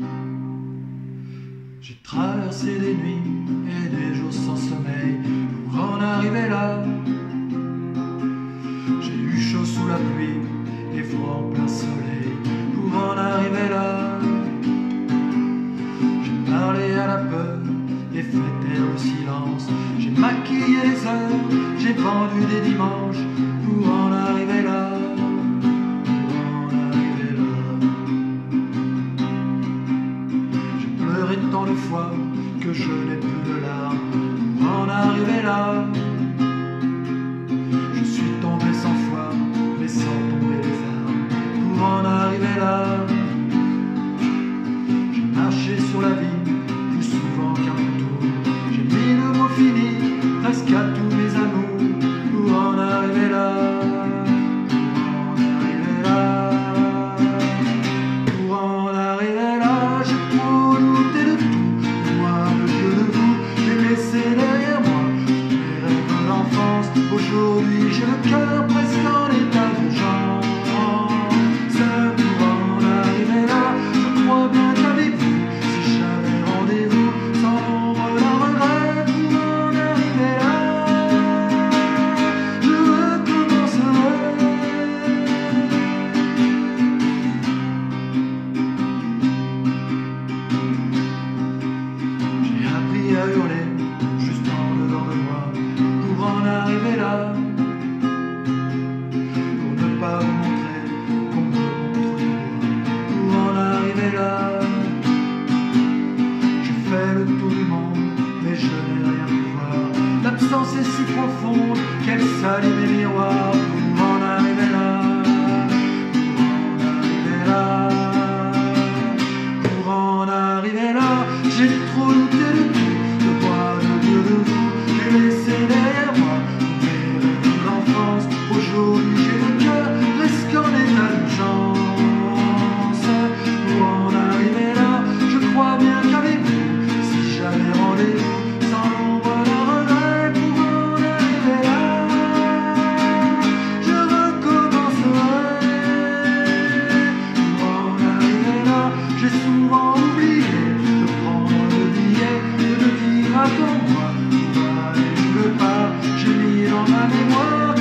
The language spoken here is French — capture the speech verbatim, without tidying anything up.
J'ai traversé des nuits et des jours sans sommeil pour en arriver là. J'ai eu chaud sous la pluie et froid en plein soleil pour en arriver là. J'ai parlé à la peur et fait taire le silence. J'ai maquillé les heures, j'ai vendu des dimanches pour en arriver là. Tant de fois que je n'ai plus de larmes pour en arriver là. Je suis tombé cent fois mais sans tomber les armes pour en arriver là. J'ai marché sur la vie plus souvent qu'un retour. J'ai mis le mot fini presque à tous mes amours pour en arriver là. Pour en arriver là. Pour en arriver là, j'ai trop douté de derrière moi, mes rêves d'enfance. Aujourd'hui j'ai le cœur presque en état d'urgence. Pour en arriver là, je crois bien qu'avec vous, si j'avais rendez-vous sans l'ombre d'un regret, pour en arriver là, je recommencerai. J'ai appris à hurler juste en dedans de moi pour en arriver là, pour ne pas vous montrer qu'on me montre du doigt, pour en arriver là. J'ai fait le tour du monde mais je n'ai rien pu voir. L'absence est si profonde qu'elle salit mes miroirs pour en arriver là. Pour en arriver là. Pour en arriver là, j'ai trop douté de tout. J'ai laissé derrière moi mes rêves d'enfance. Aujourd'hui j'ai le cœur presque en état d'urgence. Pour en arriver là, je crois bien qu'avec vous, si j'avais rendez-vous sans l'ombre d'un regret, pour en arriver là, je recommencerai. Pour en arriver là, j'ai souvent oublié de prendre le billet et de dire attends-moi. J'ai mis dans ma mémoire